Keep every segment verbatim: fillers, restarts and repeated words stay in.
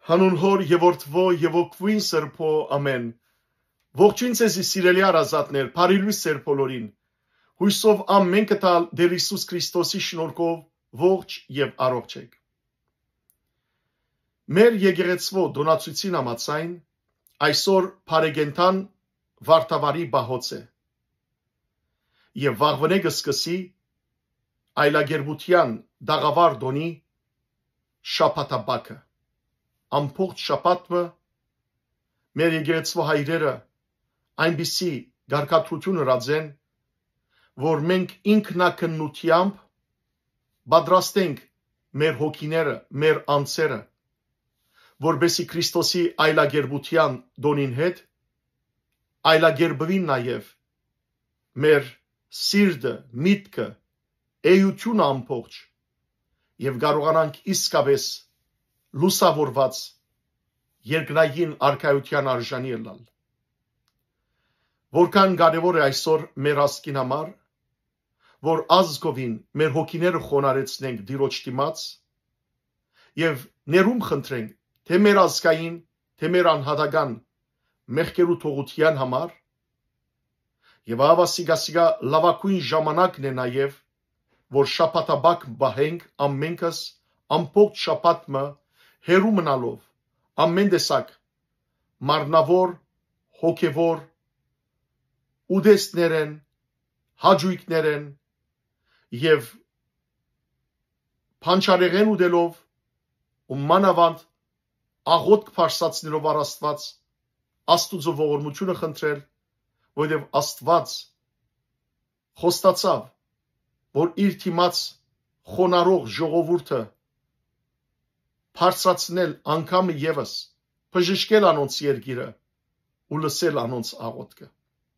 Հանուն հոր եւ որդվո եւ օգվույն սրբո ամեն։ Ողջույն ձեզի սիրելի արազատներ, բարի լույս ձեր բոլորին։ Հույսով ամեն կտալ Տեր Հիսուս Քրիստոսի շնորհքով ողջ եւ առողջ եք։ Մեր եկեղեցվո դոնացույցին համաձայն այսօր Փարեգենտան Վարդավառի բահոց է։ Եվ վաղվնե կսկսի այլագերբության դաղավար դոնի շաբաթաբակը։ Ամբողջ շաբաթը մեր եկեղեցվո հայրերը այնպիսի գարկատրություն հրացեն, որ մենք ինքնակնությամբ պատրաստենք մեր հոգիները, մեր անձերը, որբեսի Քրիստոսի այլագերբության դոնին հետ այլագերբվին նաև մեր սիրտը, միտքը, էությունը ամբողջ եւ կարողանանք իսկապես լուսավորված երկնային արքայության արժանի ելալ։ Որքան կարևոր է այսօր մեր ազգին համար, որ ազգովին մեր հոգիները խոնարեցնենք Տիրոջ դիմաց եւ ներում խնդրենք թե մեր ազգային, թե մեր անհատական մեղքերու թողության համար եւ ավասիգասիգա լավակույն ժամանակն է նաեւ որ շաբաթաբակ բահենք ամենքս ամբողջ շաբաթը հերու մնալով ամեն տեսակ մարմնավոր, հոգևոր ուդեսներեն, հաջույքներեն եւ փանչարեղեն ուդելով ու մանավանդ աղոթք փարսացնելով առ Աստված Աստուծո ողորմությունը խնդրել, որովհետեւ Աստված խոստացավ, որ իր թիմած խոնարհող ժողովուրդը փարսացնել անգամ եւս բժշկել անոնց երկիրը ու լսել անոնց աղոթքը։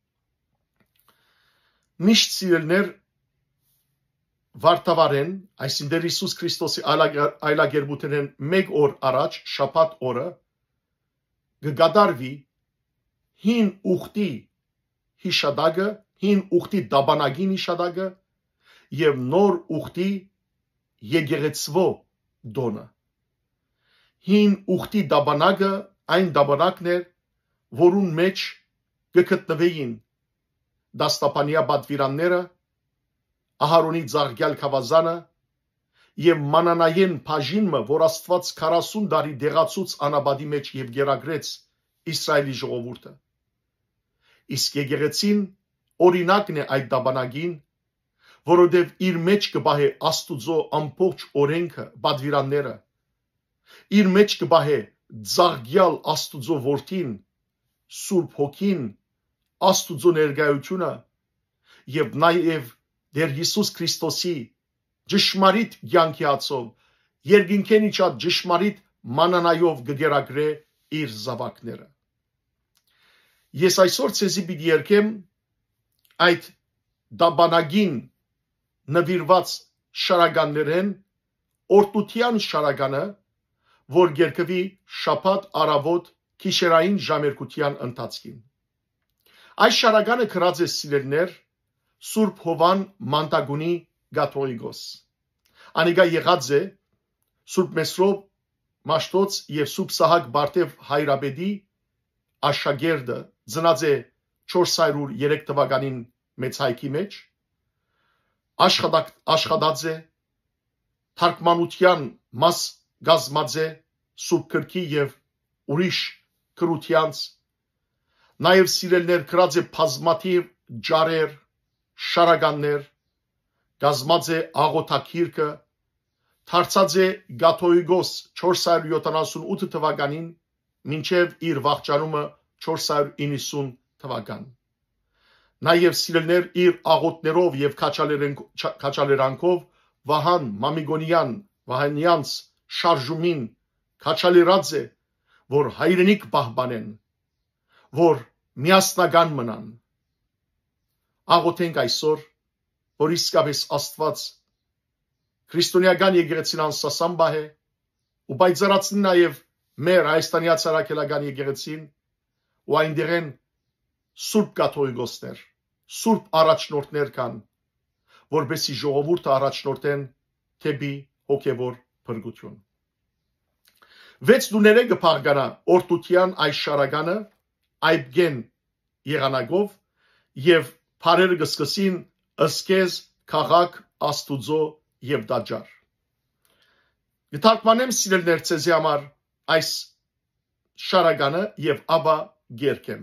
Միշտ սիրելներ Վարդավառեն, այսինքն Տեր Հիսուս Քրիստոսի այլագերբութենեն մեկ օր առաջ շաբաթ օրը կգադարվի հին ուխտի հիշադակը, հին ուխտի դաբանագին հիշադակը եւ նոր ուխտի եկեղեցվո դոնը։ Հին ուխտի դաբանագը այն դաբանակն էր, որուն մեջ կգտնվեին դաստապանյա պատվիրանները, Ահարոնի ձաղյալ քավազանը եւ մանանային բաժինը, որ Աստված քառասուն տարի դեղացուց անաբադի մեջ եւ գերագրեց Իսրայելի ժողովուրդը։ Իսկ եկեղեցին օրինակն է այդ դաբանագին, որովհետեւ իր մեջ կբահե Աստուծո ամբողջ օրենքը, պատվիրանները, իր մեջ կբահե ձաղյալ Աստուծո որդին, Սուրբ Հոգին, Աստուծո ներկայությունը եւ նաեւ Դեր Հիսուս Քրիստոսի ճշմարիտ կյանքի ածով երկինքեն իջած ճշմարիտ մանանայով կգերագրե իր զավակները։ Ես այսօր ցեզի պիտի երկեմ այդ դաբանագին նվիրված շարականներեն օրտության շարականը, որ երկվի շաբաթ առավոտ գիշերային ժամերկության ընթացքին։ Այս շարականը գրած է սիրելներ Սուրբ Հովան Մանտագունի Գաթողիկոս։ Անիկա եղած է Սուրբ Մեսրոպ Մաշտոց եւ Սուրբ Սահակ Բարտեվ Հայրաբեդի աշակերտը, ծնած է չորս հարյուր երեք թվականին մեծ հայքի մեջ, աշխատած է թարգմանության մաս գազմած է Սուրբ Գրքի եւ ուրիշ գրությանց, նաեւ սիրելներ գրած է բազմաթիվ ջարեր, շարականներ, գազմած է աղոթագիրքը, դարձած է Գաթողիկոս չորս հարյուր յոթանասունութ թվականին մինչև իր վախճանումը չորս հարյուր իննսուն թվական։ Նաև սիրելներ իր աղոթներով եւ քաչալերանքով Վահան Մամիգոնյան Վահանյանց շարժումին քաչալերած է, որ հայրենիք պահպանեն, որ միասնական մնան։ Աղոթենք այսօր, որ իսկապես Աստված քրիստոնեական եկեղեցին անսասան բահե ու պայծառացնի նաև մեր Հայաստանի ցարակելական եկեղեցին ու այնտեղեն Սուրբ Կաթողիկոսներ, Սուրբ առաջնորդներ կան, որբեսի ժողովուրդը առաջնորդեն թեպի հոգևոր փրկություն։ Վեց դուները գփաղկանա օրտության այս շարագանը այբգեն եղանագով եւ բարերը գսկսին ըսկեզ քաղաք աստուծո եւ դաջար։ Գտակմանեմ սիրելներ ցեզի համար այս շարագանը եւ աբա գերկեմ։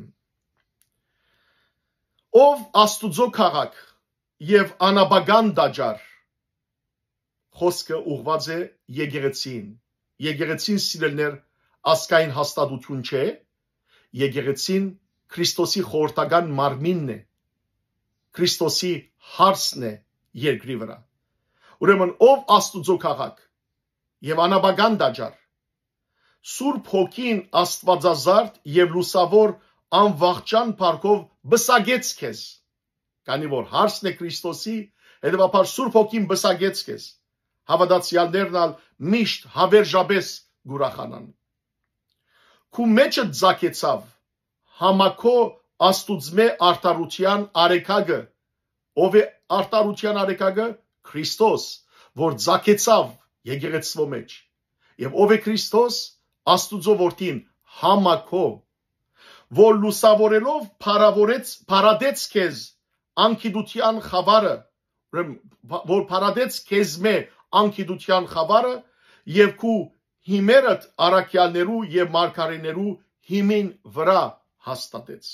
Ով աստուծո քաղաք եւ անաբագան դաջար խոսքը ուղված է եկեղեցին։ Եկեղեցին սիրելներ ասկային հաստատություն չէ, եկեղեցին Քրիստոսի խորհրդական մարմինն է, Քրիստոսի հարսն է երկրի վրա։ Ուրեմն ով աստուծո քաղաք եւ անաբագան դաջար Սուրբ Հոգին Աստվածազարդ եւ լուսավոր անվախճան փառքով բսագեց քեզ, քանի որ հարսն է Քրիստոսի, հետեւաբար Սուրբ Հոգին բսագեց քեզ, հավատացյալներն ալ միշտ հավերժաբես գուրախանան։ Քու մեջը ձակեցավ համակո աստուծմե արտարության արեքագը, ով է արտարության արեքագը Քրիստոս, որ ձակեցավ եկեղեցվո մեջ, եւ ով է Քրիստոս աստուծո որդին համակո, որ լուսավորելով փարավորեց փարադեց քեզ անկիդության խավարը, որ փարադեց քեզ մե անկիդության խավարը եւ քու հիմերդ արաքյալներու եւ մարգարեներու հիմին վրա հաստատեց։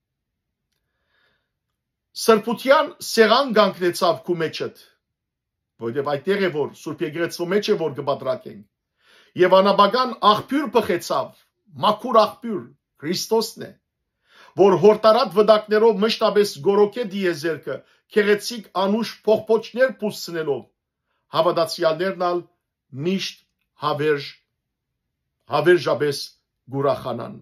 Սրբության սեղան գանկնեցավ քու մեջդ, որովհետեւ այդտեղ է որ Սուրբ եկեղեցու մեջ է որ կպատրակենք, եւ անաբագան աղբյուր բխեցավ, մաքուր աղբյուր Քրիստոսն է, որ հորտարատ վդակներով մշտապես գորոքե դիեզերքը, քեղեցիկ անուշ փողփոչներ պուսցնելով, հավատացյալներն ալ միշտ հավերժ, հավերժաբես գուրախանան։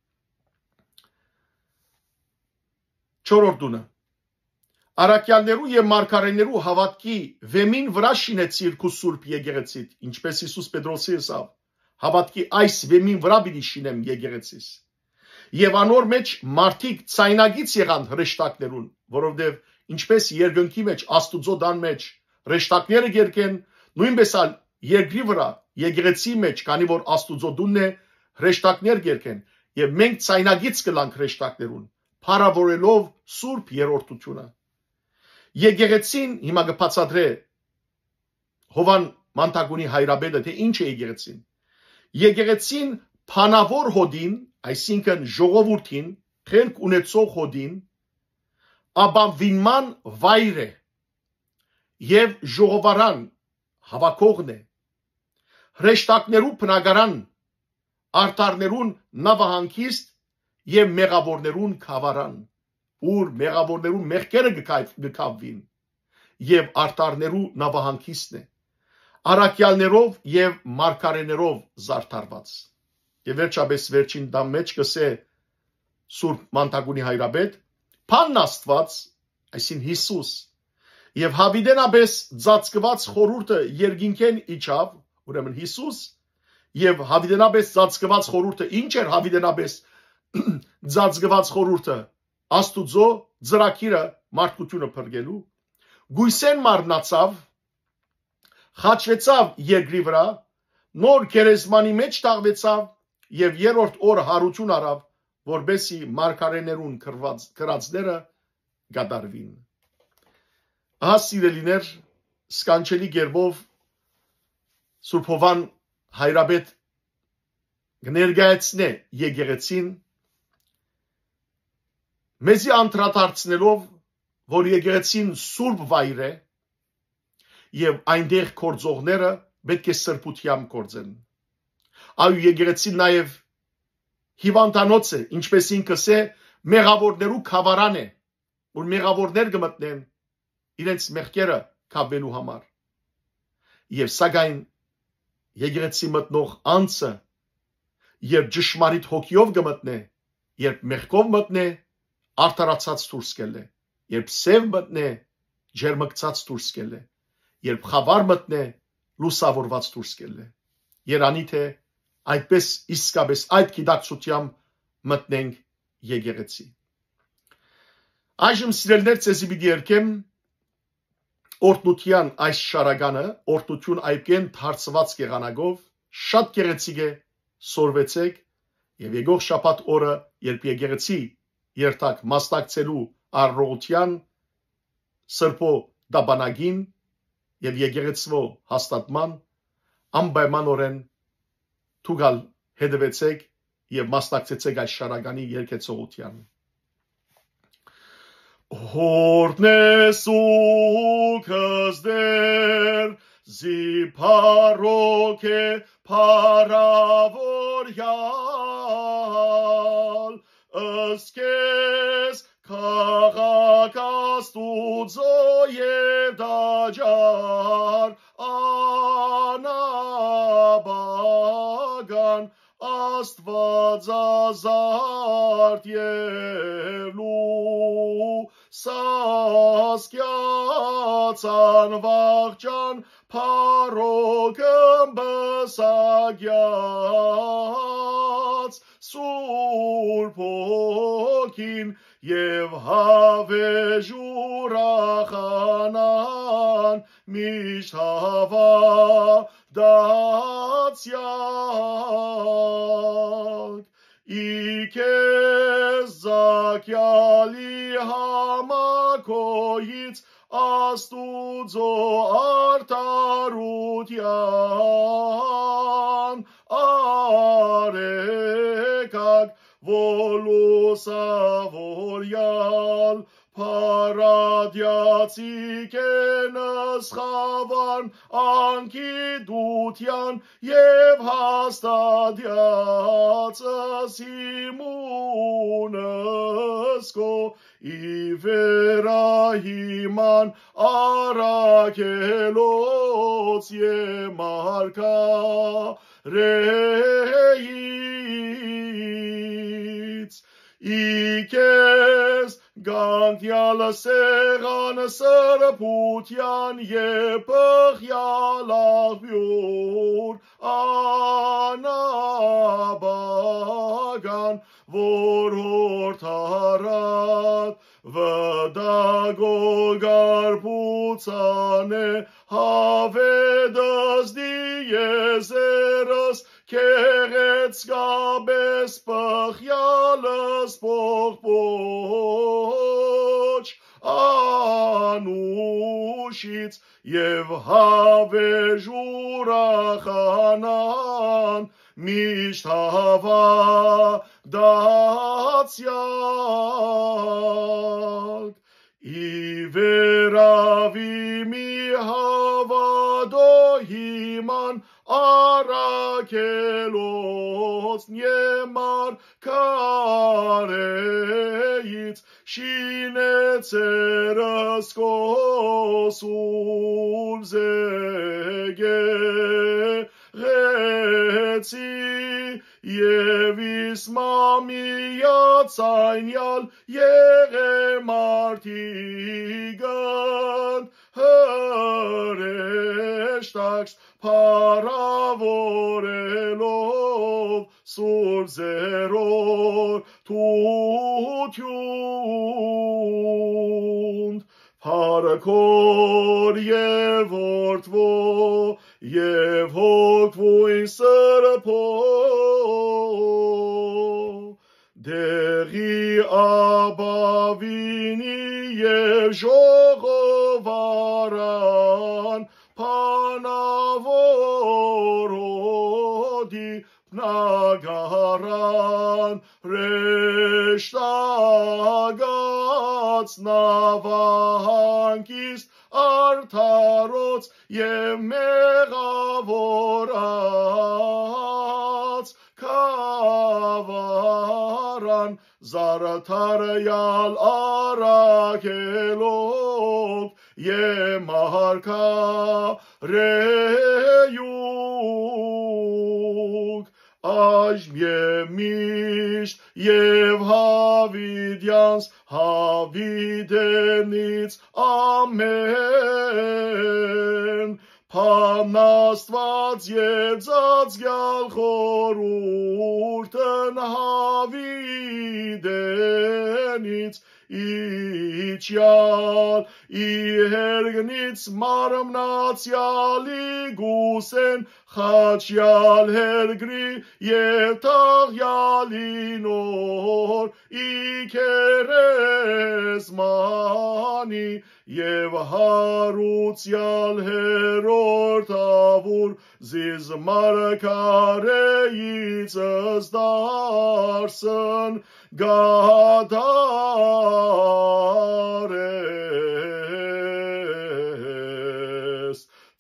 Չորրորդունը, արաքյալներու եւ մարգարեներու հավատքի վեմին վրա շինեցիր քու սուրբ եկեղեցիդ, ինչպես Հիսուս Պետրոսի ասավ, հավատքի այս վեմին վրա պիտի շինեմ եկեղեցիս։ Եվ անոր մեջ մարդիկ ցայնագից եղան հրեշտակներուն, որովհետև ինչպես երկնքի մեջ աստուծո դան մեջ հրեշտակները գերկեն, նույնպես ալ երկրի վրա եկեղեցի մեջ, քանի որ աստուծո դունն է, հրեշտակներ գերկեն, եւ մենք ցայնագից կլանք հրեշտակներուն, փառավորելով սուրբ երրորդությունը։ Եկեղեցին հիմա կբացատրե Հովան Մանտագունի հայրաբեդը, թե ինչ է եկեղեցին։ Եկեղեցին փանավոր հոդին, այսինքն ժողովուրդին, խելք ունեցող հոդին, ապավինման վայր է եւ ժողովարան հավաքողն է, հրեշտակներու բնակարան, արտարներուն նավահանգիստ եւ մեղավորներուն քավարան, ուր մեղավորներուն մեղքերը գկավվին եւ արտարներու նավահանգիստն է, արաքյալներով եւ մարգարեներով զարդարված։ Եվ վերջապես վերջին դամ մեջ կսե Սուրբ Մանտագունի հայրաբեդ, Փանն Աստված, այսին Հիսուս, եւ հավիդենաբես ծածկված խորհուրդը երկինքեն իջավ, ուրեմն Հիսուս, եւ հավիդենաբես ծածկված խորհուրդը ինչ էր հավիդենաբես ծածկված խորհուրդը, Աստուծո ծրագիրը մարդկությունը փրկելու, գույսեն մարմնացավ, խաչվեցավ երկրի վրա, նոր գերեզմանի մեջ տաղվեցավ եւ երրորդ օր հարություն արավ, որբեսի մարգարեներուն կրածները գադարվին։ Ահա սիրելիներ, սկանչելի գերբով Սուրբ Հովան հայրաբեդ կներկայացնե եկեղեցին, մեզի անդրադարձնելով, որ եկեղեցին սուրբ վայր է եւ այնտեղ կործողները պետք է սրբությամբ կործեն։ Այո, եկեղեցին նաեւ հիվանդանոց է, ինչպես ինքս է, մեղավորներու քավարան է, որ մեղավորներ կմտնեն իրենց մեղքերը կապելու համար։ Եվ սակայն եկեղեցի մտնող անձը, երբ ճշմարիտ հոգիով կմտնե, երբ մեղքով մտնե, արդարացած դուրս կելե, երբ սև մտնե, ջերմկցած դուրս կելե, երբ խավար մտնե, լուսավորված դուրս կելե։ Երանի թե այդպես իսկապես այդ գիտակցությամբ մտնենք եկեղեցի։ Այժմ սիրելներ ցեզի պիտի երկեմ օրտնության այս շարագանը, օրտնություն այբկեն դարձված եղանակով, շատ գեղեցիկ է սորվեցեք եւ եկող շաբաթ օրը, երբ եկեղեցի երթակ մասնակցելու առողջության սրբո դաբանագին եւ եկեղեցվո հաստատման անպայմանորեն թուգալ հետևեցեք եւ մասնակցեցեք այս շարականի երկեցողության Hortnesukes der ziparoke paravorial Eskes kagakastudzo yedajar anabagan Աստվածազարդ և լուսասկյացան վաղճան փառոքն բսագյաց Սուրբ Հոգին և հավեժ ուրախանան միշտ հավատացյալ Իքեզ զակյալի համակոյից աստուծո արդարության արեկակ ոլուսավորյալ Փարադյացի կենս խավան անկիդության և հաստադյացս իմունս կո իվերահիման արակելոց եմարկա ռեից Իքեզ գանքյալ սեղան սրբության եպղյալ աղբյուր անաբագան որ հորթարատ վդագոգարպուցան է հավեդս դիեզերս Կեղեցկաբես պղյալս պողպոչ անուշից և հավեժ ուրախանան միշտ հավատացյալ Իվերավի մի հավադո հիման Արակելոց նեմար կարեից շինեցերս կոսուլ զեգեցի և իսմամիացայնյալ եղեմարտիգն հրեշտակս Փարավորելով սուրբ զերոր թություն Փառքոր և որդվո և հոգվույն սրբո դեղի աբավինի և ժողովարան Փանավորոդի նագարան ռեշտագած նավահանգիստ արդարոց և մեղավորած կավարան զարդարյալ արակելով Եմարկա ռեյուկ Այժմ և միշտ և հավիդյանս հավիդենից ամեն Փանաստված և ծածկյալ խորուրդն հավիդենից իջյալ, իհերգնից մարմնացյալի գուսեն, խաչյալ հերգրի և տաղյալի նոր, իքերեսմանի և հարուցյալ հերորդ ավուր, զիզ մարգարեից զդարսն գադարես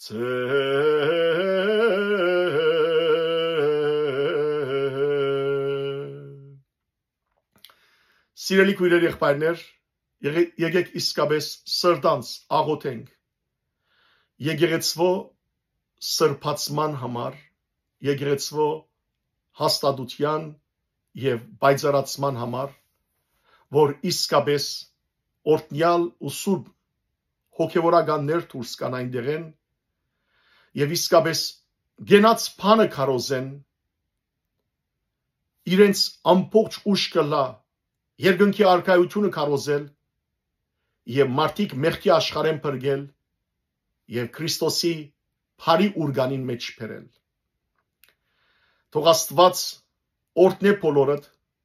Սիրելի քույրեր, եղբայրներ, եկեք իսկապես սրտանց աղոթենք եկեղեցվո սրբացման համար, եկեղեցվո հաստատության և պայծառացման համար, որ իսկապես օրհնյալ ու սուրբ հոգևորականներ դուրս կան այնտեղեն և իսկապես գենաց բանը քարոզեն, իրենց ամբողջ ուժը լա երկնքի արքայությունը քարոզել և մարդիկ մեղքի աշխարհեն փրկել և Քրիստոսի բարի ուրգանին մեջ բերել։ Թող Աստված օրհնե բոլորդ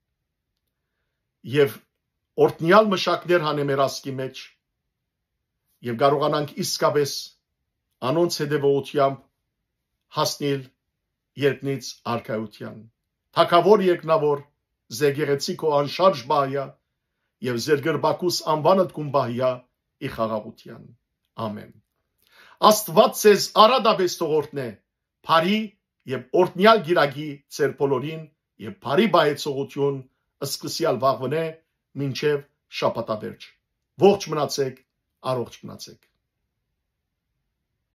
և օրհնյալ մշակներ հանե մեր ազգի մեջ և կարողանանք իսկապես անոնց հետևողությամբ հասնել երկնից արքայության։ Թագավոր երկնավոր զեկեղեցիկո անշարժ բահյա և զերգրբակուս անվանդ կումբահյա ի խաղաղության։ Ամեն։ Աստված ձեզ արադապես թող օրհնե, բարի և օրհնյալ գիրակի ձեր բոլորին և բարի բայեցողություն սկսյալ վաղվնե մինչև շաբաթաբերջ։ Ողջ մնացեք, առողջ մնացեք։